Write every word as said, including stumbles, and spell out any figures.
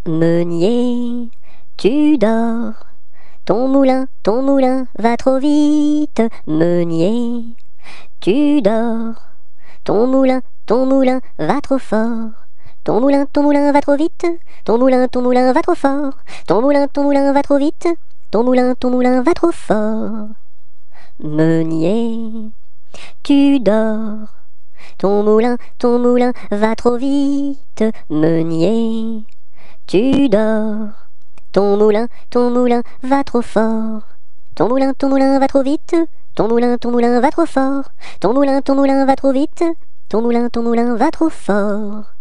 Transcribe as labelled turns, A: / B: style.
A: Meunier, tu dors. Ton moulin, ton moulin va trop vite. Meunier, tu dors. Ton moulin, ton moulin va trop fort. Ton moulin, ton moulin va trop vite. Ton moulin, ton moulin va trop fort. Ton moulin, ton moulin va trop vite. Ton moulin, ton moulin va trop fort. Meunier, tu dors. Ton moulin, ton moulin va trop vite. Meunier, tu dors. Ton moulin, ton moulin va trop fort. Ton moulin, ton moulin va trop vite. Ton moulin, ton moulin va trop fort. Ton moulin, ton moulin va trop vite. Ton moulin, ton moulin va trop fort.